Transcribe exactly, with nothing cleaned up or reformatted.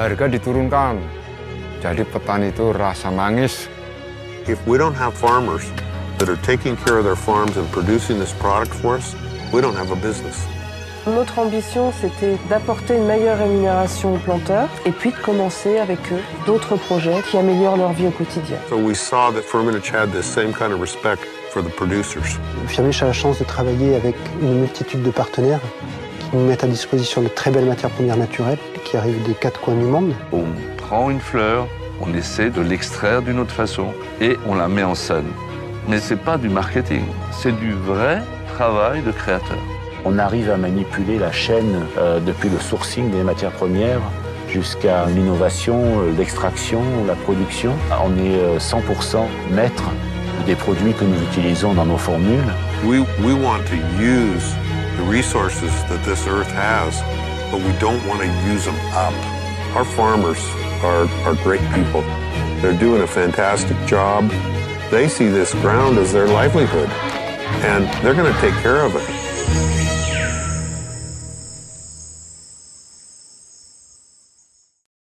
harga diturunkan. Jadi petani itu rasa nangis. If we don't have farmers that are taking care of their farms and producing this product for us, we don't have a business. Notre ambition, c'était d'apporter une meilleure rémunération aux planteurs et puis de commencer avec eux d'autres projets qui améliorent leur vie au quotidien. So we saw that Firmenich had this same kind of respect for the producers. Firmenich a la chance de travailler avec une multitude de partenaires qui nous mettent à disposition de très belles matières premières naturelles qui arrivent des quatre coins du monde. On prend une fleur, on essaie de l'extraire d'une autre façon et on la met en scène. Mais ce n'est pas du marketing, c'est du vrai travail de créateur. On arrive à manipuler la chaîne euh, depuis le sourcing des matières premières jusqu'à l'innovation, euh, l'extraction, la production. On est euh, cent pour cent maître des produits que nous utilisons dans nos formules. We, we want to use the resources that this earth has, but we don't want to use them up. Our farmers are, are great people. They're doing a fantastic job. They see this ground as their livelihood, and they're going to take care of it.